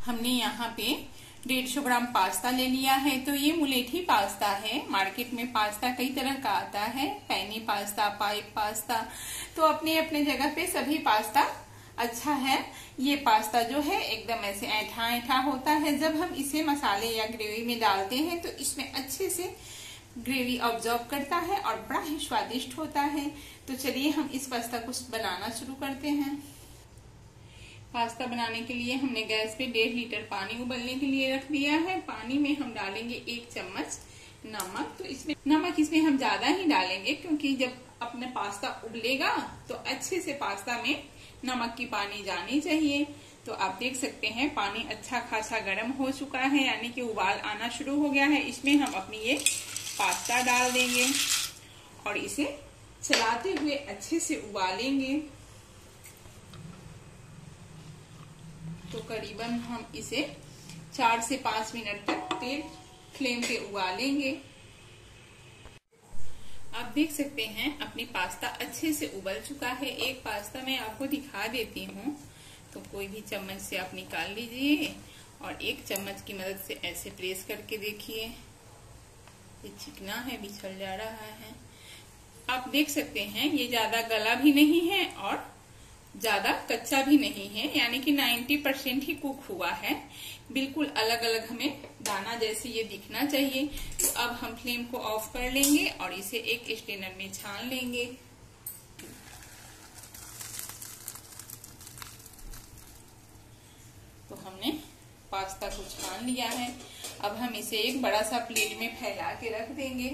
हमने यहाँ पे 150 ग्राम पास्ता ले लिया है। तो ये मुलेठी पास्ता है। मार्केट में पास्ता कई तरह का आता है, पैनी पास्ता, पाइप पास्ता, तो अपने अपने जगह पे सभी पास्ता अच्छा है। ये पास्ता जो है एकदम ऐसे ऐठा ऐठा होता है। जब हम इसे मसाले या ग्रेवी में डालते हैं तो इसमें अच्छे से ग्रेवी ऑब्जॉर्व करता है और बड़ा ही स्वादिष्ट होता है। तो चलिए हम इस पास्ता को बनाना शुरू करते हैं। पास्ता बनाने के लिए हमने गैस पे 1.5 लीटर पानी उबलने के लिए रख दिया है। पानी में हम डालेंगे 1 चम्मच नमक। तो इसमें नमक हम ज्यादा ही डालेंगे क्योंकि जब अपना पास्ता उबलेगा तो अच्छे से पास्ता में नमक की पानी जानी चाहिए। तो आप देख सकते हैं पानी अच्छा खासा गर्म हो चुका है, यानी कि उबाल आना शुरू हो गया है। इसमें हम अपनी ये पास्ता डाल देंगे और इसे चलाते हुए अच्छे से उबालेंगे। तो करीबन हम इसे 4 से 5 मिनट तक तेज फ्लेम पे उबालेंगे। आप देख सकते हैं अपनी पास्ता अच्छे से उबल चुका है। एक पास्ता मैं आपको दिखा देती हूँ। तो कोई भी चम्मच से आप निकाल लीजिए और 1 चम्मच की मदद से ऐसे प्रेस करके देखिए। ये चिकना है, बिछड़ जा रहा है। आप देख सकते हैं ये ज्यादा गला भी नहीं है और ज्यादा कच्चा भी नहीं है, यानी कि 90% ही कुक हुआ है। बिल्कुल अलग अलग हमें दाना जैसे ये दिखना चाहिए। तो अब हम फ्लेम को ऑफ कर लेंगे और इसे एक स्ट्रेनर में छान लेंगे। तो हमने पास्ता को छान लिया है। अब हम इसे एक बड़ा सा प्लेट में फैला के रख देंगे।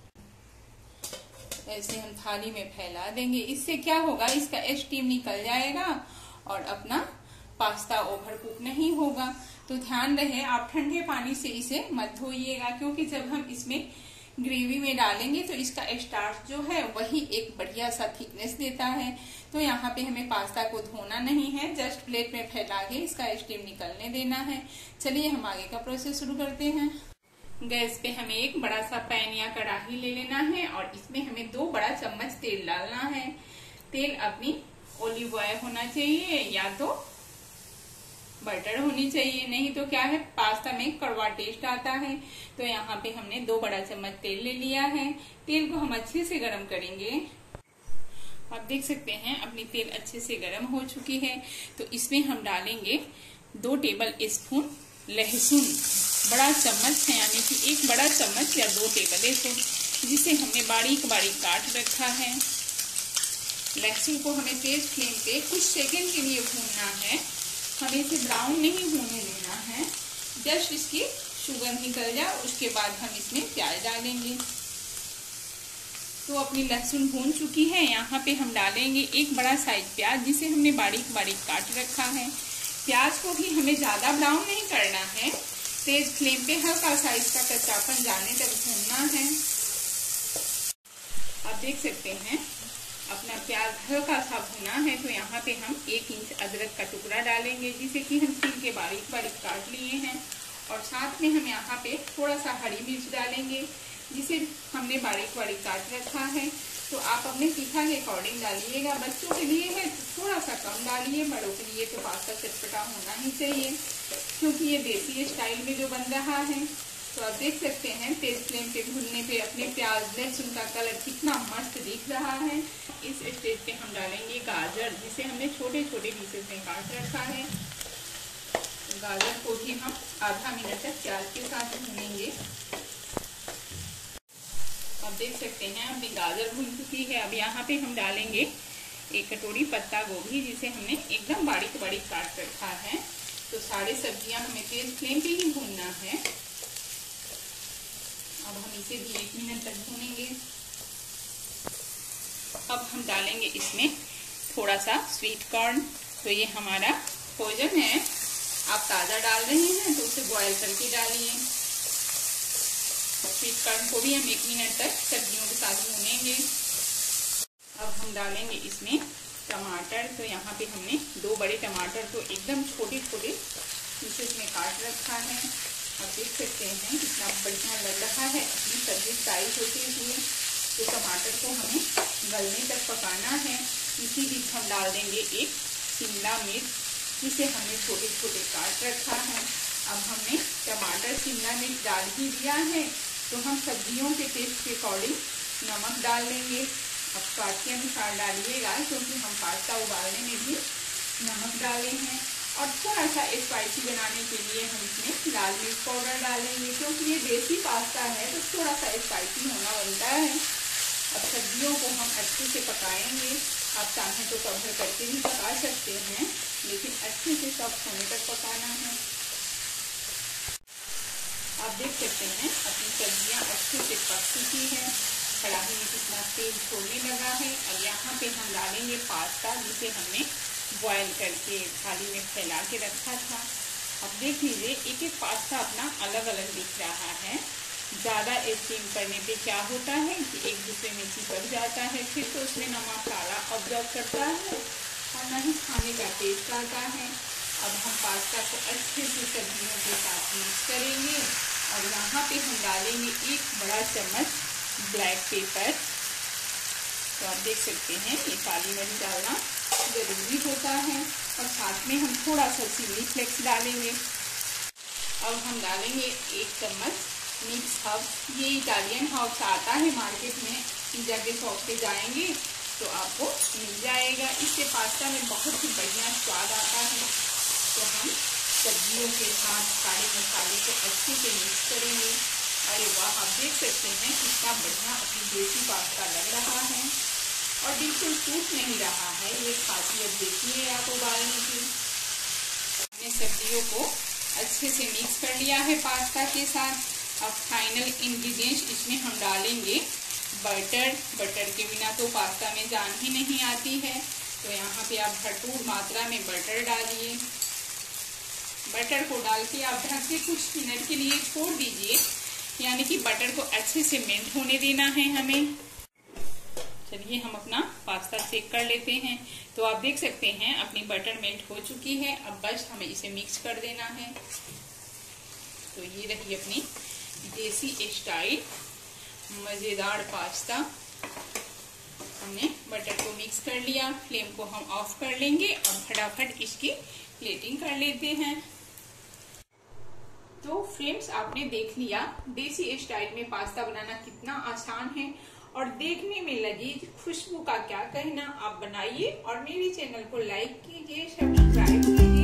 ऐसे हम थाली में फैला देंगे। इससे क्या होगा, इसका स्टीम निकल जाएगा और अपना पास्ता ओवर कुक नहीं होगा। तो ध्यान रहे आप ठंडे पानी से इसे मत धोइएगा, क्योंकि जब हम इसमें ग्रेवी में डालेंगे तो इसका स्टार्च जो है वही एक बढ़िया सा थिकनेस देता है। तो यहाँ पे हमें पास्ता को धोना नहीं है, जस्ट प्लेट में फैला के इसका स्टीम निकलने देना है। चलिए हम आगे का प्रोसेस शुरू करते हैं। गैस पे हमें एक बड़ा सा पैन या कढ़ाई ले लेना है और इसमें हमें 2 बड़ा चम्मच तेल डालना है। तेल अपनी ऑलिव ऑयल होना चाहिए या तो बटर होनी चाहिए, नहीं तो क्या है पास्ता में कड़वा टेस्ट आता है। तो यहाँ पे हमने 2 बड़ा चम्मच तेल ले लिया है। तेल को हम अच्छे से गर्म करेंगे। आप देख सकते हैं अपनी तेल अच्छे से गर्म हो चुकी है। तो इसमें हम डालेंगे 2 टेबल स्पून लहसुन। बड़ा चम्मच है, यानी कि 1 बड़ा चम्मच या 2 टेबल स्पून, जिसे हमने बारीक बारीक काट रखा है। लहसुन को हमें तेज फ्लेम पे कुछ सेकंड के लिए भूनना है। हमें इसे ब्राउन नहीं होने देना है, जस्ट इसकी सुगंध निकल जाए उसके बाद हम इसमें प्याज डालेंगे। तो अपनी लहसुन भून चुकी है। यहाँ पे हम डालेंगे 1 बड़ा साइज प्याज, जिसे हमने बारीक बारीक काट रखा है। प्याज को भी हमें ज्यादा ब्राउन नहीं करना है, तेज फ्लेम पे हल्का सा इसका कच्चापन जाने तक भूनना है। आप देख सकते हैं अपना प्याज हल्का सा भुना है। तो यहाँ पे हम 1 इंच अदरक का टुकड़ा डालेंगे, जिसे कि हम छील के बारीक बारीक काट लिए हैं। और साथ में हम यहाँ पे थोड़ा सा हरी मिर्च डालेंगे, जिसे हमने बारीक बारीक काट रखा है। तो आप अपने तीखा के अकॉर्डिंग डालिएगा। बच्चों के लिए है तो थोड़ा सा कम डालिए, बड़ों के लिए तो पास्ता चटपटा होना ही चाहिए, क्योंकि ये देसी स्टाइल में जो बन रहा है। तो आप देख सकते हैं तेज फ्लेम पे भूनने पे अपने प्याज लहसुन का कलर कितना मस्त दिख रहा है। इस स्टेज पे हम डालेंगे गाजर, जिसे हमने छोटे छोटे पीसेस में काट रखा है। गाजर को भी हम आधा मिनट तक प्याज के साथ भूनेंगे। आप देख सकते हैं अपनी गाजर भून चुकी है। अब यहाँ पे हम डालेंगे 1 कटोरी पत्ता गोभी, जिसे हमने एकदम बारीक बारीक काट रखा है। तो सारी सब्जियां हमें तेज फ्लेम पे ही भूनना है। अब हम इसे भी 1 मिनट तक भूनेंगे। अब हम डालेंगे इसमें थोड़ा सा स्वीट कॉर्न। तो ये हमारा फ्रोजन है, आप ताजा डाल रहे हैं तो उसे बॉयल करके डालिए। स्वीट कॉर्न को भी हम 1 मिनट तक सब्जियों के साथ भूनेंगे। अब हम डालेंगे इसमें टमाटर। तो यहाँ पे हमने 2 बड़े टमाटर को एकदम छोटे छोटे पीसेस में काट रखा है। आप देख सकते हैं कितना बढ़िया लग रहा है अपनी सब्जी फ्राई होते हुए। तो टमाटर को हमें गलने तक पकाना है। इसी बीच हम डाल देंगे 1 शिमला मिर्च। जिसे हमने छोटे छोटे काट रखा है। अब हमने टमाटर शिमला मिर्च डाल ही दिया है, तो हम सब्जियों के टेस्ट के अकॉर्डिंग नमक डाल लेंगे। अब स्वाद के अनुसार डालिएगा, क्योंकि हम पास्ता उबालने में भी नमक डाले हैं। और थोड़ा सा स्पाइसी बनाने के लिए हम इसमें लाल मिर्च पाउडर डालेंगे, क्योंकि ये देसी पास्ता है तो थोड़ा सा स्पाइसी होना बनता है। अब सब्जियों को हम अच्छे से पकाएंगे। आप चाहें तो कवर करके भी पका सकते हैं, लेकिन अच्छे से सॉफ्ट होने तक पकाना है। आप देख सकते हैं अपनी सब्जियां अच्छे से पक चुकी हैं। कढ़ाई में कितना तेल छोड़ने लगा है। अब यहाँ पे हम डालेंगे पास्ता, जिसे हमने बॉयल करके थाली में फैला के रखा था। अब देख लीजिए एक एक पास्ता अपना अलग अलग दिख रहा है। ज़्यादा स्टीम करने पे क्या होता है कि एक दूसरे में चिपक जाता है, फिर तो उसमें नमक काला ऑब्जर्व करता है और न ही खाने का टेस्ट आता है। अब हम पास्ता को अच्छे से सब्जियों के साथ मिक्स करेंगे और यहाँ पे हम डालेंगे 1 बड़ा चम्मच ब्लैक पेपर। तो आप देख सकते हैं ये काली मिर्च डालना ज़रूरी होता है, और साथ में हम थोड़ा सा चिली फ्लेक्स डालेंगे। अब हम डालेंगे 1 चम्मच मिक्स हर्ब। ये इटालियन हर्ब्स आता है मार्केट में, पिज्जा के शॉप पे जाएंगे तो आपको मिल जाएगा। इससे पास्ता में बहुत ही बढ़िया स्वाद आता है। तो हम सब्जियों के साथ सारे मसाले को अच्छे से मिक्स करेंगे। अरे वाह, आप देख सकते हैं कितना बढ़िया अपनी देसी पास्ता लग रहा है और बिल्कुल टूट नहीं रहा है। ये खासियत देखिए आप उबालने की। हमने सब्जियों को अच्छे से मिक्स कर लिया है पास्ता के साथ। अब फाइनल इंग्रेडिएंट्स इसमें हम डालेंगे बटर। बटर के बिना तो पास्ता में जान ही नहीं आती है, तो यहाँ पे आप भरपूर मात्रा में बटर डालिए। बटर को डाल के आप ढक के कुछ मिनट के लिए छोड़ दीजिए, यानी कि बटर को अच्छे से मेल्ट होने देना है हमें। चलिए हम अपना पास्ता चेक कर लेते हैं। तो आप देख सकते हैं अपनी बटर मेल्ट हो चुकी है। अब बस हमें इसे मिक्स कर देना है। तो ये रही अपनी देसी स्टाइल मज़ेदार पास्ता। हमने बटर को मिक्स कर लिया। फ्लेम को हम ऑफ कर लेंगे और फटाफट इसकी प्लेटिंग कर लेते हैं। तो फ्रेंड्स, आपने देख लिया देसी स्टाइल में पास्ता बनाना कितना आसान है और देखने में लजीज, खुशबू का क्या कहना। आप बनाइए और मेरे चैनल को लाइक कीजिए, सब्सक्राइब कीजिए।